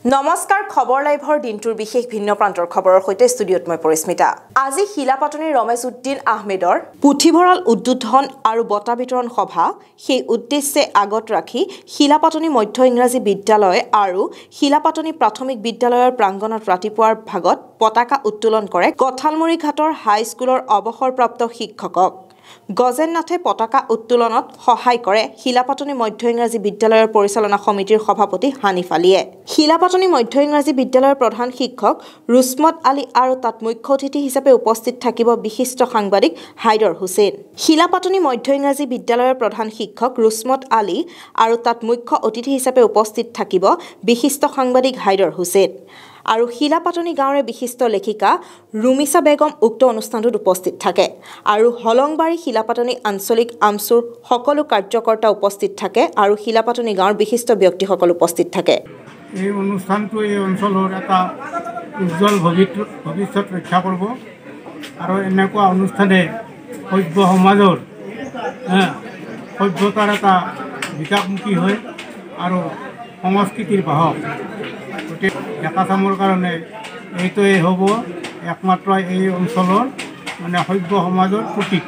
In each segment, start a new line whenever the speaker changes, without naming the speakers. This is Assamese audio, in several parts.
নমস্কাৰ খবৰ লাইভৰ দিনটোৰ বিশেষ ভিন্ন প্ৰান্তৰ খবৰৰ সৈতে ষ্টুডিঅত মই পৰিস্মিতা আজি শিলাপাটনি ৰমেশ উদ্দিন আহমেদৰ পুথিভঁৰাল উদ্বোধন আৰু বঁটা বিতৰণ সভা সেই উদ্দেশ্যে আগত ৰাখি শিলাপাটনি মধ্য ইংৰাজী বিদ্যালয় আৰু শিলাপাটনি প্ৰাথমিক বিদ্যালয়ৰ প্ৰাংগণত ৰাতিপুৱাৰ ভাগত পতাকা উত্তোলন কৰে কঠালমুৰি ঘাটৰ হাই স্কুলৰ অৱসৰপ্ৰাপ্ত শিক্ষকক গজেননাথে পতাকা উত্তোলনত সহায় কৰে শিলাপাটনি মধ্য ইংৰাজী বিদ্যালয়ৰ পৰিচালনা সমিতিৰ সভাপতি হানিফ আলীয়ে শিলাপাটনি মধ্য ইংৰাজী বিদ্যালয়ৰ প্ৰধান শিক্ষক ৰুছমত আলী আৰু তাত মুখ্য অতিথি হিচাপে উপস্থিত থাকিব বিশিষ্ট সাংবাদিক হাইদৰ হুছেইন শিলাপাটনি মধ্য ইংৰাজী বিদ্যালয়ৰ প্ৰধান শিক্ষক ৰুছমত আলী আৰু তাত মুখ্য অতিথি হিচাপে উপস্থিত থাকিব বিশিষ্ট সাংবাদিক হাইদৰ হুছেইন আৰু শিলাপাটনি গাঁৱৰ বিশিষ্ট লেখিকা ৰুমিছা বেগম উক্ত অনুষ্ঠানত উপস্থিত থাকে আৰু হলংবাৰী শিলাপাটনি আঞ্চলিক আমচুৰ সকলো কাৰ্যকৰ্তা উপস্থিত থাকে আৰু শিলাপাটনি গাঁৱৰ বিশিষ্ট ব্যক্তিসকল উপস্থিত থাকে
এই অনুষ্ঠানটো এই অঞ্চলৰ এটা উজ্জ্বল ভৱিষ্যত ৰক্ষা কৰিব আৰু এনেকুৱা অনুষ্ঠানে সভ্য সমাজৰ সভ্যতাৰ এটা বিকাশমুখী হয় আৰু সংস্কৃতিৰ বাহক গতিকে ডেকা চামৰ কাৰণে এইটোৱেই হ'ব একমাত্ৰ এই অঞ্চলৰ মানে সভ্য সমাজৰ প্ৰতীক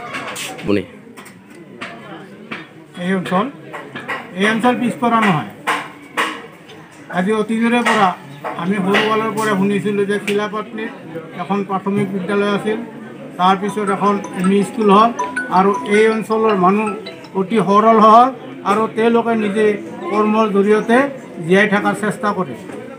এই অঞ্চল পিছপৰা নহয় আজি অতীজৰে পৰা আমি সৰুকালৰ পৰা শুনিছিলোঁ যে শিলাপাটনিত এখন প্ৰাথমিক বিদ্যালয় আছিল তাৰপিছত এখন এম.ই. স্কুল হ'ল আৰু এই অঞ্চলৰ মানুহ অতি সৰল হ'ল আৰু তেওঁলোকে নিজে কৰ্মৰ জৰিয়তে জীয়াই থকাৰ চেষ্টা কৰে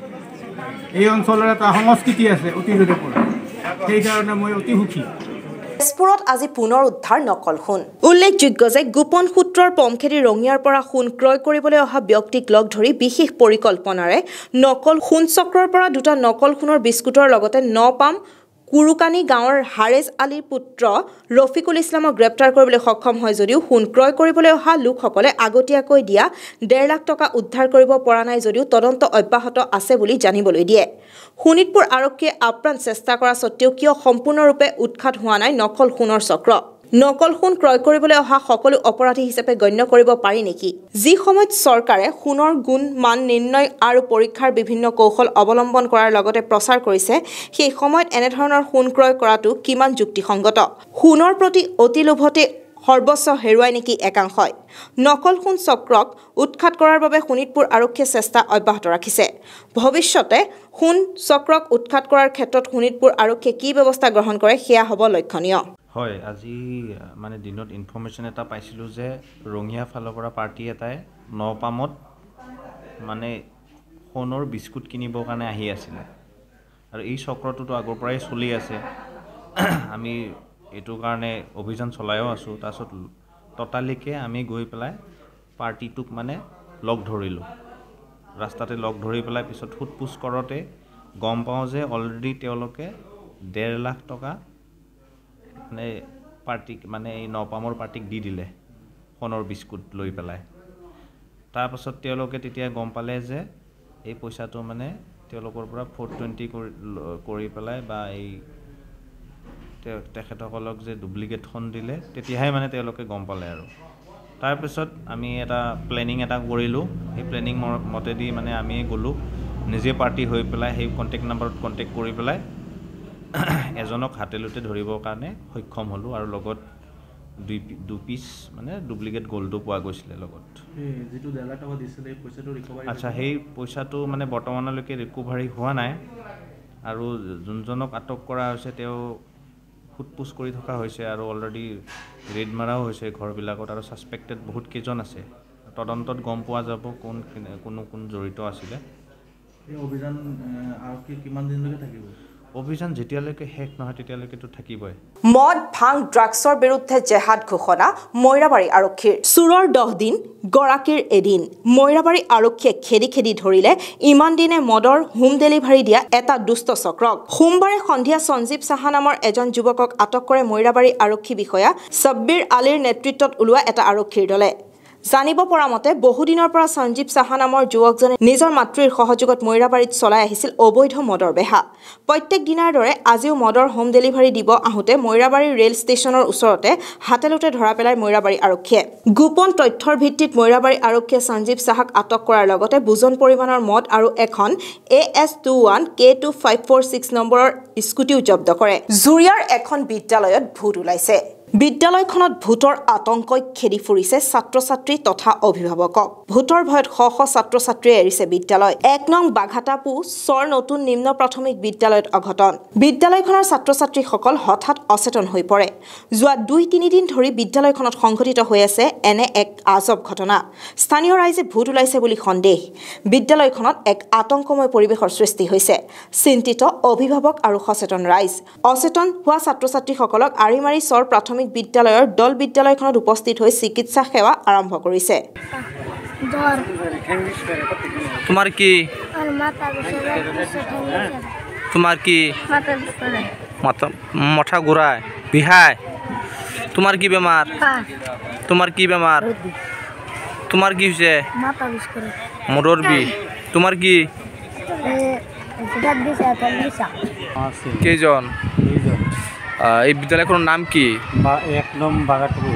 এই অঞ্চলৰ এটা সংস্কৃতি আছে অতীজৰে পৰা সেইকাৰণে মই অতি সুখী
তেজপুৰত আজি পুনৰ উদ্ধাৰ নকল সোণ উল্লেখযোগ্য যে গোপন সূত্ৰৰ পমখেদি ৰঙিয়াৰ পৰা সোণ ক্ৰয় কৰিবলৈ অহা ব্যক্তিক লগ ধৰি বিশেষ পৰিকল্পনাৰে নকল সোণ চক্ৰৰ পৰা দুটা নকল সোণৰ বিস্কুটৰ লগতে নপাম কুৰুকানী গাঁৱৰ হাৰেজ আলীৰ পুত্ৰ ৰফিকুল ইছলামক গ্ৰেপ্তাৰ কৰিবলৈ সক্ষম হয় যদিও সোণ ক্ৰয় কৰিবলৈ অহা লোকসকলে আগতীয়াকৈ দিয়া 1.5 লাখ টকা উদ্ধাৰ কৰিব পৰা নাই যদিও তদন্ত অব্যাহত আছে বুলি জানিবলৈ দিয়ে শোণিতপুৰ আৰক্ষীয়ে আপ্ৰাণ চেষ্টা কৰা সত্ত্বেও কিয় সম্পূৰ্ণৰূপে উৎখাত হোৱা নাই নকল সোণৰ চক্ৰ নকল সোণ ক্ৰয় কৰিবলৈ অহা সকলো অপৰাধী হিচাপে গণ্য কৰিব পাৰি নেকি যি সময়ত চৰকাৰে সোণৰ গুণ মান নিৰ্ণয় আৰু পৰীক্ষাৰ বিভিন্ন কৌশল অৱলম্বন কৰাৰ লগতে প্ৰচাৰ কৰিছে সেই সময়ত এনেধৰণৰ সোণ ক্ৰয় কৰাটো কিমান যুক্তিসংগত সোণৰ প্ৰতি অতি লোভতে সৰ্বস্ব হেৰুৱাই নেকি একাংশই নকল সোণ চক্ৰক উৎখাত কৰাৰ বাবে শোণিতপুৰ আৰক্ষীয়ে চেষ্টা অব্যাহত ৰাখিছে ভৱিষ্যতে সোণ চক্ৰক উৎখাত কৰাৰ ক্ষেত্ৰত শোণিতপুৰ আৰক্ষীয়ে কি ব্যৱস্থা গ্ৰহণ কৰে সেয়া হ'ব লক্ষণীয়
হয় আজি মানে দিনত ইনফৰমেশ্যন এটা পাইছিলোঁ যে ৰঙিয়া ফালৰ পৰা পাৰ্টি এটাই নপামত মানে সোণৰ বিস্কুট কিনিবৰ কাৰণে আহি আছিলে আৰু এই চক্ৰটোতো আগৰ পৰাই চলি আছে আমি এইটো কাৰণে অভিযান চলাইও আছোঁ তাৰপিছত ততালিকে আমি গৈ পেলাই পাৰ্টিটোক মানে লগ ধৰিলোঁ ৰাস্তাতে লগ ধৰি পেলাই পিছত সোধপোছ কৰোঁতে গম পাওঁ যে অলৰেডি তেওঁলোকে 1.5 লাখ টকা মানে পাৰ্টিক মানে এই নপামৰ পাৰ্টিক দি দিলে সোণৰ বিস্কুট লৈ পেলাই তাৰপাছত তেওঁলোকে তেতিয়া গম পালে যে এই পইচাটো মানে তেওঁলোকৰ পৰা 420 কৰি পেলাই বা এই তেখেতসকলক যে ডুপ্লিকেট সোণ দিলে তেতিয়াহে মানে তেওঁলোকে গম পালে আৰু তাৰপিছত আমি এটা প্লেনিং এটা কৰিলোঁ সেই প্লেনিং মতেদি মানে আমি গ'লোঁ নিজে পাৰ্টি হৈ পেলাই সেই কণ্টেক্ট নাম্বাৰত কণ্টেক্ট কৰি পেলাই এজনক হাতেলুতে ধৰিবৰ কাৰণে সক্ষম হ'লোঁ আৰু লগত দুই পিচ মানে ডুপ্লিকেট গ'ল্ডো পোৱা গৈছিলে লগত
যিটো 1.5 লাখ টকা দিছিলে পইচাটো ৰিকভাৰী
আচ্ছা সেই পইচাটো মানে বৰ্তমানলৈকে ৰিকভাৰী হোৱা নাই আৰু যোনজনক আটক কৰা হৈছে তেওঁ সোধপোছ কৰি থকা হৈছে আৰু অলৰেডি ৰেড মাৰাও হৈছে ঘৰবিলাকত আৰু ছাছপেক্টেড বহুত কেইজন আছে তদন্তত গম পোৱা যাব কোন জড়িত আছিলে
এই অভিযান আৰক্ষী কিমান দিনলৈকে থাকিব
অভিযান যেতিয়ালৈকে শেষ নহয় তেতিয়ালৈকেতো থাকিবই
মদ ভাং ড্ৰাগছৰ বিৰুদ্ধে জেহাদ ঘোষণা মৈৰাবাৰী আৰক্ষীৰ চুৰৰ 10 দিন গৰাকীৰ এদিন মৈৰাবাৰী আৰক্ষীয়ে খেদি ধৰিলে ইমান দিনে মদৰ হোম ডেলিভাৰী দিয়া এটা দুষ্ট চক্ৰক সোমবাৰে সন্ধিয়া সঞ্জীৱ সাহা নামৰ এজন যুৱকক আটক কৰে মৈৰাবাৰী আৰক্ষী বিষয়া সব্বিৰ আলীৰ নেতৃত্বত ওলোৱা এটা আৰক্ষীৰ দলে জানিব পৰা মতে বহুদিনৰ পৰা সঞ্জীৱ সাহা নামৰ যুৱকজনে নিজৰ মাতৃৰ সহযোগত মৈৰাবাৰীত চলাই আহিছিল অবৈধ মদৰ বেহা প্ৰত্যেক দিনাৰ দৰে আজিও মদৰ হোম ডেলিভাৰী দিব আহোঁতে মৈৰাবাৰী ৰেল ষ্টেচনৰ ওচৰতে হাতেলুতে ধৰা পেলাই মৈৰাবাৰী আৰক্ষীয়ে গোপন তথ্যৰ ভিত্তিত মৈৰাবাৰী আৰক্ষীয়ে সঞ্জীৱ সাহাক আটক কৰাৰ লগতে বুজন পৰিমাণৰ মদ আৰু এখন AS21 K2546 নম্বৰৰ স্কুটিও জব্দ কৰে জুৰিয়াৰ এখন বিদ্যালয়ত ভূত ওলাইছে বিদ্যালয়খনত ভূতৰ আতংকই খেদি ফুৰিছে ছাত্ৰ-ছাত্ৰী তথা অভিভাৱকক ভূতৰ ভয়ত শ শ ছাত্ৰ-ছাত্ৰীয়ে এৰিছে বিদ্যালয় 1 নং বাঘাটাপু চৰ নতুন নিম্ন প্ৰাথমিক বিদ্যালয়ত অঘটন বিদ্যালয়খনৰ ছাত্ৰ-ছাত্ৰীসকল হঠাৎ অচেতন হৈ পৰে যোৱা 2-3 দিন ধৰি বিদ্যালয়খনত সংঘটিত হৈ আছে এনে এক আজব ঘটনা স্থানীয় ৰাইজে ভূত ওলাইছে বুলি সন্দেহ বিদ্যালয়খনত এক আতংকময় পৰিৱেশৰ সৃষ্টি হৈছে চিন্তিত অভিভাৱক আৰু সচেতন ৰাইজ অচেতন হোৱা ছাত্ৰ-ছাত্ৰীসকলক আৰিমাৰী চৰ প্ৰাথমিক বিদ্যালয়ৰ দল বিদ্যালয়খনত উপস্থিত হৈ চিকিৎসা সেৱা আৰম্ভ কৰিছে
তোমার কি মাথা ঘুরায় বিহায় তোমার কি বেমার তোমার কি বেমার তোমার কি হইছে মোটর বি তোমার কি কেজন এই বিদ্যালয়খনৰ নাম কি
1 নং বাগাটপুৰ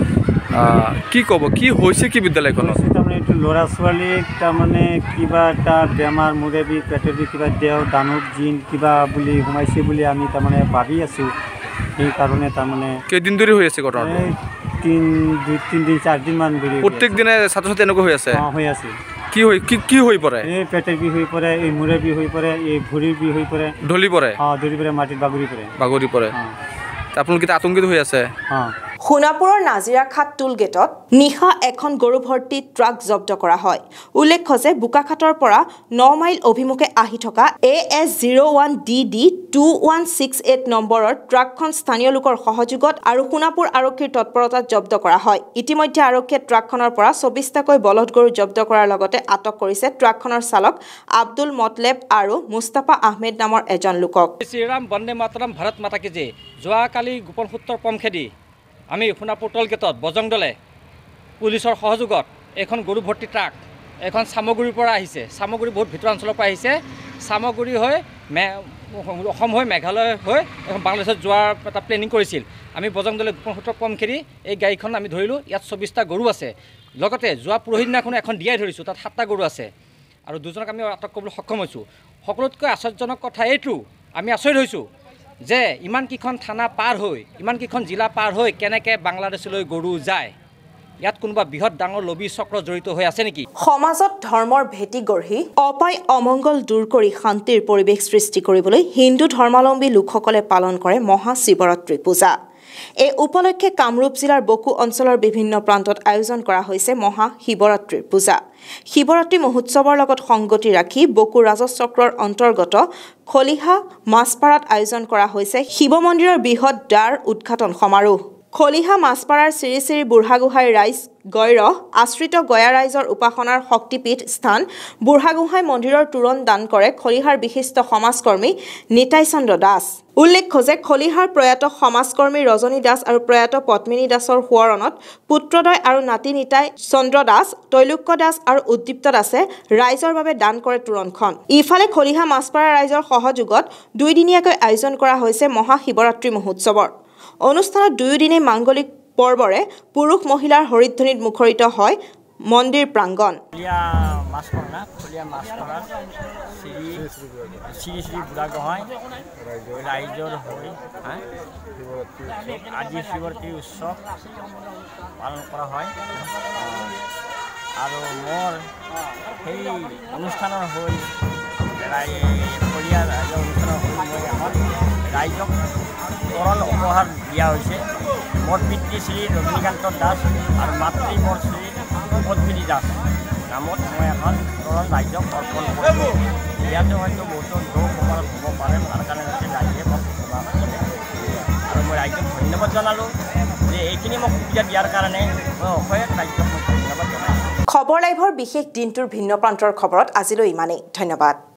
কি ক'ব কি হৈছে কি বিদ্যালয়খনত
তাৰমানে এইটো ল'ৰা ছোৱালীক তাৰমানে কিবা এটা বেমাৰ মূৰে বিষ পেটৰ বিষ কিবা দেহ দানৱ জিন কিবা বুলি সোমাইছে বুলি আমি তাৰমানে ভাবি আছোঁ সেইকাৰণে তাৰমানে
কেইদিন ধৰি হৈ আছে ঘটনাটো
3-4 দিন মান ধৰি
প্ৰত্যেক দিনে ছাত্ৰ ছাত্ৰী এনেকুৱা হৈ আছে কি হৈ পৰে
এই পেটেৰ বিষ হৈ পৰে এই মূৰে বিষ হৈ পৰে এই ভৰিৰ বিষ হৈ পৰে
ঢলি পৰে
মাটিত বাগৰি পৰে
আপোনালোকে আতংকিত হৈ আছে
সোণাপুৰৰ নাজিৰাখাট টোল গেটত নিশা এখন গৰু ভৰ্তি ট্ৰাক জব্দ কৰা হয় উল্লেখ্য যে বোকাখাটৰ পৰা 9 মাইল অভিমুখে আহি থকা AS01DD 2168 নম্বৰৰ ট্ৰাকখন স্থানীয় লোকৰ সহযোগত আৰু সোণাপুৰ আৰক্ষীৰ তৎপৰতাত জব্দ কৰা হয় ইতিমধ্যে আৰক্ষীয়ে ট্ৰাকখনৰ পৰা 24টাকৈ বলদ গৰু জব্দ কৰাৰ লগতে আটক কৰিছে ট্ৰাকখনৰ চালক আব্দুল মতলেব আৰু মুস্তাফা আহমেদ নামৰ এজন লোকক
শ্ৰীৰাম বন্দে মাতৰম ভাৰত মাতা কি জয় যোৱাকালি গোপন সূত্ৰৰ পমখেদি আমি সোণাপুৰ টোল গেটত বজং দলে পুলিচৰ সহযোগত এখন গৰু ভৰ্তি ট্ৰাক এখন সামগুৰিৰ পৰা আহিছে সামগুৰি বহুত ভিতৰ অঞ্চলৰ পৰা আহিছে সামগুৰি হৈ অসম হৈ মেঘালয় হৈ এখন বাংলাদেশত যোৱাৰ এটা প্লেনিং কৰিছিল আমি বজং দলে গোপন সূত্ৰৰ পমখেদি এই গাড়ীখন আমি ধৰিলোঁ ইয়াত 24টা গৰু আছে লগতে যোৱা পৰহি দিনাখন এখন দিয়াই ধৰিছোঁ তাত 7টা গৰু আছে আৰু দুজনক আমি আটক কৰিবলৈ সক্ষম হৈছোঁ সকলোতকৈ আশ্চৰ্যজনক কথা এইটো আমি আচৰিত হৈছোঁ যে ইমান কিখন থানা পাৰ হৈ ইমান কিখন জিলা পাৰ হৈ কেনেকৈ বাংলাদেশলৈ গৰু যায় ইয়াত কোনোবা বৃহৎ ডাঙৰ লবি চক্ৰ জড়িত হৈ আছে নেকি
সমাজত ধৰ্মৰ ভেটি গঢ়ি অপায় অমংগল দূৰ কৰি শান্তিৰ পৰিৱেশ সৃষ্টি কৰিবলৈ হিন্দু ধৰ্মাৱলম্বী লোকসকলে পালন কৰে মহাশিৱৰাত্ৰি পূজা এই উপলক্ষে কামৰূপ জিলাৰ বকু অঞ্চলৰ বিভিন্ন প্ৰান্তত আয়োজন কৰা হৈছে মহাশিৱৰাত্ৰিৰ পূজা শিৱৰাত্ৰি মহোৎসৱৰ লগত সংগতি ৰাখি বকু ৰাজচক্ৰৰ অন্তৰ্গত খলিহা মাছপাৰাত আয়োজন কৰা হৈছে শিৱ মন্দিৰৰ বৃহৎ দ্বাৰ উদ্ঘাটন সমাৰোহ খলিহা মাছপাৰাৰ শ্ৰী শ্ৰী বুঢ়াগোহাঁই ৰাইজ গৈৰহ আশ্ৰিত গয়া ৰাইজৰ উপাসনাৰ শক্তিপীঠ স্থান বুঢ়াগোহাঁই মন্দিৰৰ তোৰণ দান কৰে খলিহাৰ বিশিষ্ট সমাজকৰ্মী নিতাই চন্দ্ৰ দাস উল্লেখ্য যে খলিহাৰ প্ৰয়াত সমাজকৰ্মী ৰজনী দাস আৰু প্ৰয়াত পদ্মিনী দাসৰ সোঁৱৰণত পুত্ৰদয় আৰু নাতি নিতাই চন্দ্ৰ দাস তৈলুক্য দাস আৰু উদ্দীপ্ত দাসে ৰাইজৰ বাবে দান কৰে তোৰণখন ইফালে খলিহা মাছপাৰা ৰাইজৰ সহযোগত 2 দিনীয়াকৈ আয়োজন কৰা হৈছে মহাশিৱৰাত্ৰি মহোৎসৱৰ অনুষ্ঠানত 2 দিনে মাংগলিক পৰ্বৰে পুৰুষ মহিলাৰ হৰিধ্বনিত মুখৰিত হয় মন্দিৰ প্ৰাংগণ
খলিয়া মাছপাৰা শ্ৰী শ্ৰী বুঢ়াগোহাঁই ৰাইজৰ হৈ আজি শিৱৰাত্ৰি উৎসৱ পালন কৰা হয় আৰু মোৰ সেই অনুষ্ঠানৰ হৈ খলিয়া ৰাইজৰ অনুষ্ঠানৰ হৈ মই এখন ৰাইজক তৰণ উপহাৰ দিয়া হৈছে মোৰ পিতৃ শ্ৰী ৰজনীকান্ত দাস আৰু মাতৃ মোৰ শ্ৰী পদ্মিনী দাস নামত মই এখন তৰণ ৰাইজক অৰ্পণ কৰিছোঁ ইয়াতে হয়তো বহুতো দুখ সমানত হ'ব পাৰে তাৰ কাৰণে যাতে ৰাইজে মোক সেৱা কৰে আৰু মই ৰাইজক ধন্যবাদ জনালোঁ যে এইখিনি মোক সুবিধা দিয়াৰ কাৰণে মই অসহায় ৰাইজক মই ধন্যবাদ জনাইছোঁ
খবৰ লাইভৰ বিশেষ দিনটোৰ ভিন্ন প্ৰান্তৰ খবৰত আজিলৈ ইমানেই ধন্যবাদ